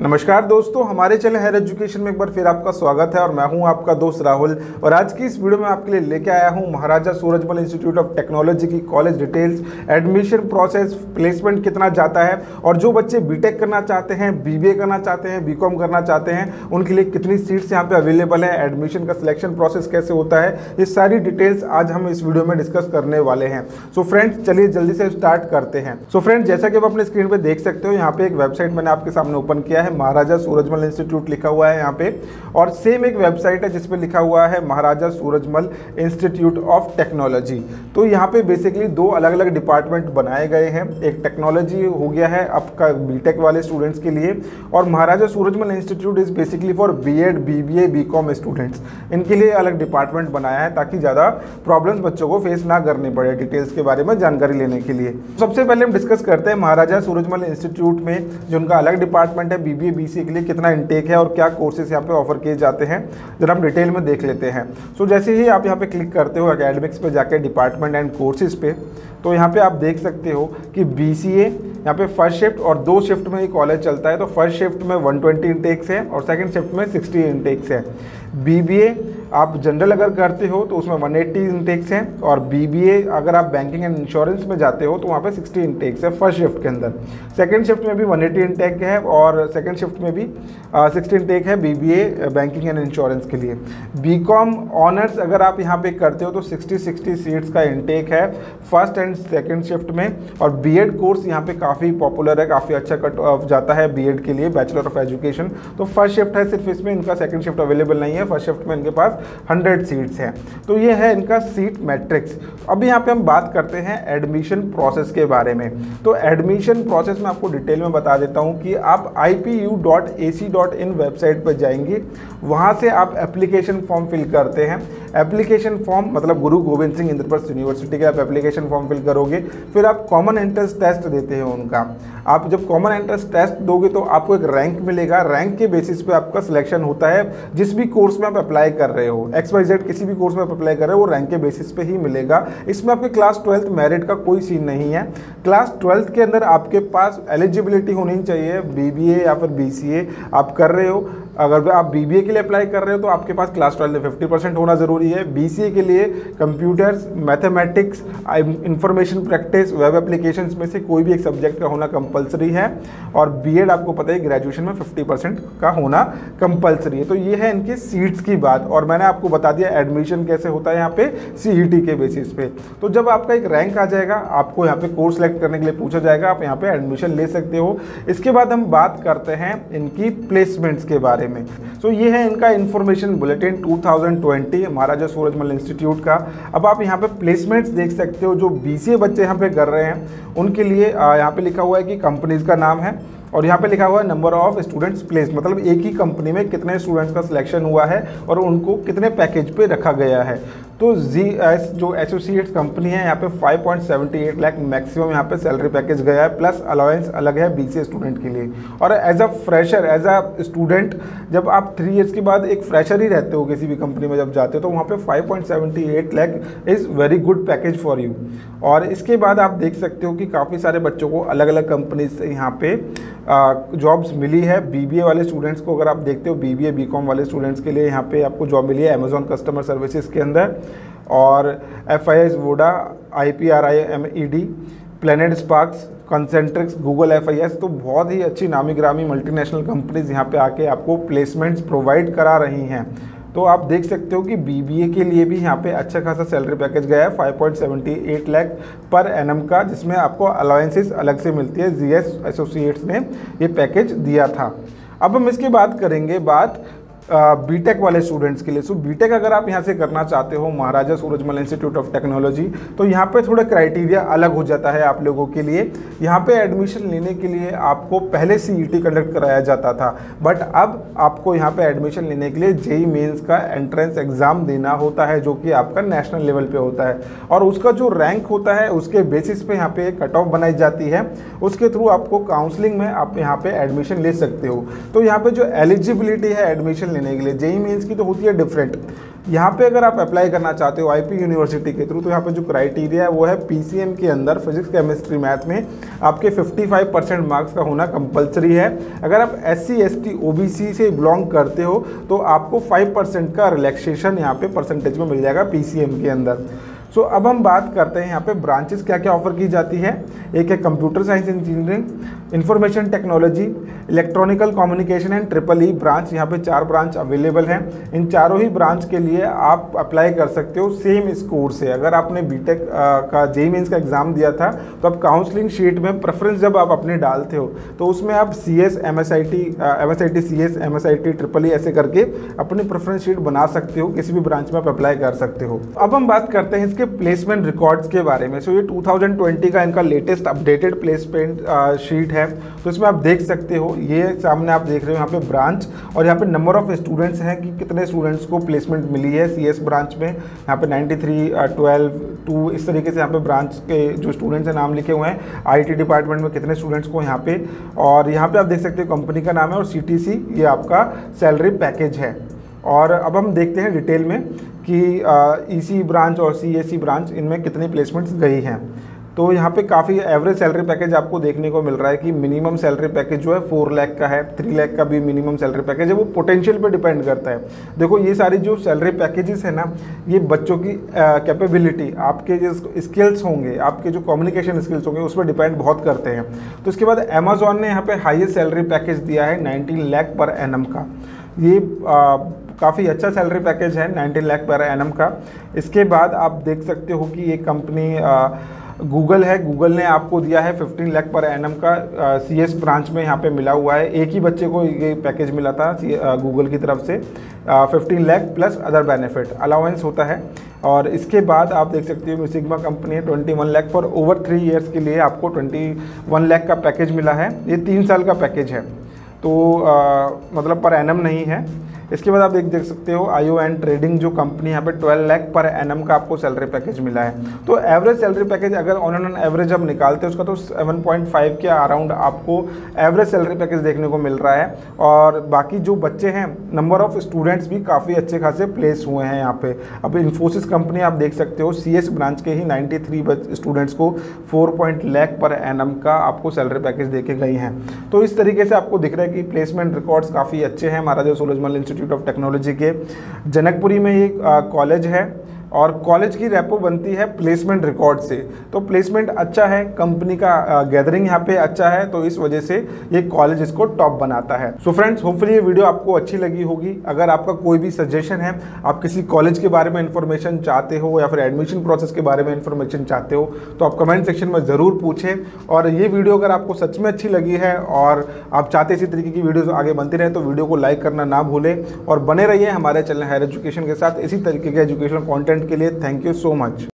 नमस्कार दोस्तों, हमारे चैनल हायर एजुकेशन में एक बार फिर आपका स्वागत है और मैं हूं आपका दोस्त राहुल। और आज की इस वीडियो में आपके लिए लेके आया हूं Maharaja Surajmal institute of technology की college details, admission process, placement कितना जाता है और जो बच्चे बीटेक करना चाहते हैं, बीबीए करना चाहते हैं, बीकॉम करना चाहते हैं, उनके लिए कितनी सीट्स यहाँ पे अवेलेबल है, एडमिशन का सिलेक्शन प्रोसेस कैसे होता है, ये सारी डिटेल्स आज हम इस वीडियो में डिस्कस करने वाले हैं। सो फ्रेंड्स, चलिए जल्दी से स्टार्ट करते हैं। सो फ्रेंड्स, जैसा कि आप अपने स्क्रीन पर देख सकते हो, यहाँ पे एक वेबसाइट मैंने आपके सामने ओपन किया है, महाराजा सूरजमल इंस्टीट्यूट लिखा हुआ है यहाँ पे, और सेम एक वेबसाइट है जिसपे लिखा हुआ है Maharaja Surajmal institute of technology. तो यहाँ पे बेसिकली दो अलग अलग डिपार्टमेंट बनाए गए हैं। एक टेक्नोलॉजी हो गया है आपका बीटेक वाले स्टूडेंट्स के लिए, और Maharaja Surajmal institute is basically for BEd, BBA, BCom students. इनके लिए अलग डिपार्टमेंट बनाया है ताकि ज़्यादा प्रॉब्लम्स बच्चों को फेस ना करनी पड़े डिटेल्स के बारे में जानकारी लेने के लिए। सबसे पहले हम डिस्कस करते हैं महाराजा सूरजमल इंस्टीट्यूट में जो उनका अलग डिपार्टमेंट है बीबीए बीसीए के लिए कितना इंटेक है और क्या कोर्सेज यहाँ पे ऑफर किए जाते हैं, जरा हम डिटेल में देख लेते हैं। सो जैसे ही आप यहाँ पे क्लिक करते हो एकेडमिक्स पे जाके डिपार्टमेंट एंड कोर्सेज पे, तो यहाँ पे आप देख सकते हो कि बीसीए यहाँ पे फर्स्ट शिफ्ट और दो शिफ्ट में ये कॉलेज चलता है। तो फर्स्ट शिफ्ट में 120 इंटेक्स है और सेकंड शिफ्ट में 60 इंटेक्स है। बीबीए आप जनरल अगर करते हो तो उसमें 180 इंटेक्स हैं, और बीबीए अगर आप बैंकिंग एंड इंश्योरेंस में जाते हो तो वहाँ पे 60 इंटेक्स है फर्स्ट शिफ्ट के अंदर। सेकंड शिफ्ट में भी 180 इंटेक है और सेकंड शिफ्ट में भी 60 इंटेक है बीबीए बैंकिंग एंड इंश्योरेंस के लिए। बीकॉम ऑनर्स अगर आप यहाँ पे करते हो तो 60 सीट्स का इंटेक है फर्स्ट एंड सेकंड शिफ्ट में। और बीएड कोर्स यहाँ पे काफ़ी पॉपुलर है, काफ़ी अच्छा कट ऑफ जाता है बीएड के लिए, बैचलर ऑफ एजुकेशन। तो फर्स्ट शिफ्ट है सिर्फ, इसमें इनका सेकंड शिफ्ट अवेलेबल नहीं है। फर्स्ट शिफ्ट में इनके पास 100 सीट्स हैं। तो ये है इनका सीट मैट्रिक्स। अब यहाँ पे हम बात करते हैं एडमिशन प्रोसेस के बारे में। तो एडमिशन प्रोसेस में आपको डिटेल में बता देता हूँ कि आप ipu.ac.in वेबसाइट पर जाएंगे, वहाँ से आप एप्लीकेशन फॉर्म फिल करते हैं। एप्लीकेशन फॉर्म मतलब गुरु गोविंद सिंह इंद्रप्रस्थ यूनिवर्सिटी के आप एप्लीकेशन फॉर्म फिल करोगे, फिर आप कॉमन एंट्रेंस टेस्ट देते हैं उनका। आप जब कॉमन एंट्रेंस टेस्ट दोगे तो आपको एक रैंक मिलेगा, रैंक के बेसिस पे आपका सिलेक्शन होता है। जिस भी कोर्स में आप अप्लाई कर रहे हो, XYZ किसी भी कोर्स में आप अप्लाई कर रहे हो, वो रैंक के बेसिस पे ही मिलेगा। इसमें आपके क्लास 12th मेरिट का कोई सीन नहीं है। क्लास 12th के अंदर आपके पास एलिजिबिलिटी होनी चाहिए, बीबीए या फिर बीसीए आप कर रहे हो। अगर आप बीबीए के लिए अप्लाई कर रहे हो तो आपके पास क्लास 12 में 50% होना ज़रूरी है। बीसीए के लिए computers, mathematics, information practice, web applications में से कोई भी एक सब्जेक्ट का होना कंपलसरी है। और बीएड आपको पता है ग्रेजुएशन में 50% का होना कंपलसरी है। तो ये है इनकी सीट्स की बात। और मैंने आपको बता दिया एडमिशन कैसे होता है यहाँ पे सीईटी के बेसिस पे। तो जब आपका एक रैंक आ जाएगा, आपको यहाँ पे कोर्स सेलेक्ट करने के लिए पूछा जाएगा, आप यहाँ पे एडमिशन ले सकते हो। इसके बाद हम बात करते हैं इनकी प्लेसमेंट्स के बारे में। सो ये है इनका information bulletin 2020 Maharaja Surajmal institute का। अब आप यहाँ पे प्लेसमेंट्स देख सकते हो। जो बीसीए बच्चे यहाँ पे कर रहे हैं उनके लिए यहाँ पे लिखा हुआ है कि कंपनीज का नाम है, और यहाँ पे लिखा हुआ है नंबर ऑफ स्टूडेंट्स प्लेस, मतलब एक ही कंपनी में कितने स्टूडेंट्स का सिलेक्शन हुआ है और उनको कितने पैकेज पे रखा गया है। तो जीएस जो एसोसिएट्स कंपनी है, यहाँ पे 5.78 लाख मैक्सिमम यहाँ पे सैलरी पैकेज गया है, प्लस अलाउंस अलग है बीसीए स्टूडेंट के लिए। और as a fresher, as a student, जब आप 3 इयर्स के बाद एक फ्रेशर ही रहते हो किसी भी कंपनी में जब जाते हो, तो वहाँ पे 5.78 lakh is very good package for you. और इसके बाद आप देख सकते हो कि काफ़ी सारे बच्चों को अलग अलग कंपनी से यहाँ पे जॉब्स मिली है। बीबीए वाले स्टूडेंट्स को अगर आप देखते हो, बीबीए बीकॉम वाले स्टूडेंट्स के लिए यहाँ पे आपको जॉब मिली है अमेजॉन कस्टमर सर्विसेज के अंदर, और FIS Voda, IPRIMED, Planet Sparks, Concentrix, Google FIS। तो बहुत ही अच्छी नामी ग्रामी मल्टीनेशनल कंपनीज यहाँ पे आके आपको प्लेसमेंट्स प्रोवाइड करा रही हैं। तो आप देख सकते हो कि बीबीए के लिए भी यहाँ पे अच्छा खासा सैलरी पैकेज गया है 5.78 लाख पर एनम का, जिसमें आपको अलाउंसेस अलग से मिलती है। जीएस एसोसिएट्स ने ये पैकेज दिया था। अब हम इसकी बात करेंगे बीटेक वाले स्टूडेंट्स के लिए। सो बीटेक अगर आप यहाँ से करना चाहते हो Maharaja Surajmal institute of technology, तो यहाँ पे थोड़ा क्राइटेरिया अलग हो जाता है आप लोगों के लिए। यहाँ पे एडमिशन लेने के लिए आपको पहले सीईटी कंडक्ट कराया जाता था, बट अब आपको यहाँ पे एडमिशन लेने के लिए जेईई मेंस का एंट्रेंस एग्जाम देना होता है, जो कि आपका नेशनल लेवल पे होता है। और उसका जो रैंक होता है उसके बेसिस पे यहाँ पे कट ऑफ बनाई जाती है, उसके थ्रू आपको काउंसलिंग में आप यहाँ पे एडमिशन ले सकते हो। तो यहाँ पे जो एलिजिबिलिटी है एडमिशन एडमिशन लेने के लिए। जेईई मेंस की तो होती है डिफरेंट। यहाँ पे अगर आप अप्लाई करना चाहते हो आईपी यूनिवर्सिटी के थ्रू, तो यहाँ पे जो क्राइटेरिया है वो है पीसीएम के अंदर फिजिक्स केमिस्ट्री मैथ में आपके 55% मार्क्स का होना कंपलसरी है। अगर आप एससी एसटी ओबीसी से बिलोंग करते हो तो आपको 5% का रिलैक्सेशन यहाँ पे परसेंटेज में मिल जाएगा पीसीएम के अंदर। सो अब हम बात करते हैं यहाँ पे ब्रांचेस क्या क्या ऑफर की जाती है। एक है computer science engineering, information technology, electronical communication and triple E branch. यहाँ पे 4 ब्रांच अवेलेबल हैं। इन चारों ही ब्रांच के लिए आप अप्लाई कर सकते हो सेम स्कोर से। अगर आपने बीटेक का जेईई मेंस का एग्जाम दिया था तो आप काउंसलिंग शीट में प्रेफरेंस जब आप अपने डालते हो तो उसमें आप CS MSIT CS MSIT triple E ऐसे करके अपनी प्रेफरेंस शीट बना सकते हो, किसी भी ब्रांच में आप अप्लाई कर सकते हो। अब हम बात करते हैं इसके प्लेसमेंट रिकॉर्ड्स के बारे में। सो ये 2020 का इनका लेटेस्ट अपडेटेड प्लेसमेंट शीट है। तो इसमें आप देख सकते हो, ये सामने आप देख रहे हो यहाँ पे ब्रांच और यहाँ पे नंबर ऑफ स्टूडेंट्स हैं कि कितने स्टूडेंट्स को प्लेसमेंट मिली है CS ब्रांच में। यहाँ पे 93, 12, 2 इस तरीके से यहाँ पे ब्रांच के जो स्टूडेंट्स हैं नाम लिखे हुए हैं। IT डिपार्टमेंट में कितने स्टूडेंट्स को यहाँ पे, और यहाँ पे आप देख सकते हो कंपनी का नाम है और CTC ये आपका सैलरी पैकेज है। और अब हम देखते हैं डिटेल में कि EC ब्रांच और CSE ब्रांच इनमें कितनी प्लेसमेंट्स गई हैं। तो यहाँ पे काफ़ी एवरेज सैलरी पैकेज आपको देखने को मिल रहा है कि मिनिमम सैलरी पैकेज जो है 4 लाख का है, 3 लाख का भी मिनिमम सैलरी पैकेज है। वो पोटेंशियल पे डिपेंड करता है। देखो ये सारी जो सैलरी पैकेजेस है ना, ये बच्चों की कैपेबिलिटी, आपके जो स्किल्स होंगे, आपके जो कम्युनिकेशन स्किल्स होंगे उस पर डिपेंड बहुत करते हैं। तो इसके बाद अमेजोन ने यहाँ पे हाईएस्ट सैलरी पैकेज दिया है 19 लाख पर एनम का। ये काफ़ी अच्छा सैलरी पैकेज है 19 लाख पर एनम का। इसके बाद आप देख सकते हो कि ये कंपनी गूगल है। गूगल ने आपको दिया है 15 लाख पर एनम का CS ब्रांच में यहाँ पे मिला हुआ है। एक ही बच्चे को ये पैकेज मिला था गूगल की तरफ से। 15 lakh plus other benefit allowance होता है। और इसके बाद आप देख सकते हो सिग्मा कंपनी है 21 लाख फॉर ओवर 3 ईयर्स के लिए आपको 21 लाख का पैकेज मिला है। ये 3 साल का पैकेज है, तो मतलब पर एनम नहीं है। इसके बाद आप देख सकते हो IO एंड ट्रेडिंग जो कंपनी यहाँ पे 12 लाख पर एनम का आपको सैलरी पैकेज मिला है। तो एवरेज सैलरी पैकेज अगर ऑन एन एवरेज आप निकालते हैं उसका तो 7.5 के अराउंड आपको एवरेज सैलरी पैकेज देखने को मिल रहा है। और बाकी जो बच्चे हैं, नंबर ऑफ स्टूडेंट्स भी काफ़ी अच्छे खासे प्लेस हुए हैं यहाँ पे। अब इन्फोसिस कंपनी आप देख सकते हो CS ब्रांच के ही 93 स्टूडेंट्स को 4 लाख पर एनम का आपको सैलरी पैकेज दे के गई हैं। तो इस तरीके से आपको दिख रहा है कि प्लेसमेंट रिकॉर्ड्स काफ़ी अच्छे हैं। Maharaja Surajmal institute of technology के जनकपुरी में ये कॉलेज है और कॉलेज की रेपो बनती है प्लेसमेंट रिकॉर्ड से। तो प्लेसमेंट अच्छा है, कंपनी का गैदरिंग यहाँ पे अच्छा है, तो इस वजह से ये कॉलेज इसको टॉप बनाता है। सो फ्रेंड्स, होपफुली ये वीडियो आपको अच्छी लगी होगी। अगर आपका कोई भी सजेशन है, आप किसी कॉलेज के बारे में इन्फॉर्मेशन चाहते हो या फिर एडमिशन प्रोसेस के बारे में इन्फॉर्मेशन चाहते हो तो आप कमेंट सेक्शन में ज़रूर पूछें। और ये वीडियो अगर आपको सच में अच्छी लगी है और आप चाहते इसी तरीके की वीडियोज़ आगे बनती रहे तो वीडियो को लाइक करना ना भूलें और बने रहिए हमारे चैनल हायर एजुकेशन के साथ इसी तरीके के एजुकेशनल कॉन्टेंट के लिए। Thank you so much.